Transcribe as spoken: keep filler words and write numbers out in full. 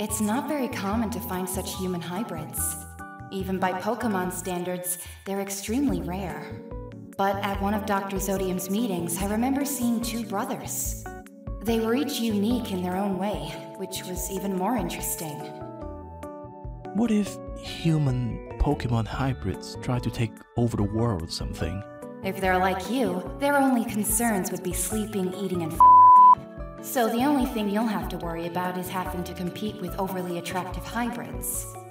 It's not very common to find such human hybrids. Even by Pokemon standards, they're extremely rare. But at one of Doctor Zodium's meetings, I remember seeing two brothers. They were each unique in their own way, which was even more interesting. What if human Pokemon hybrids try to take over the world or something? If they're like you, their only concerns would be sleeping, eating, and f***. So the only thing you'll have to worry about is having to compete with overly attractive hybrids.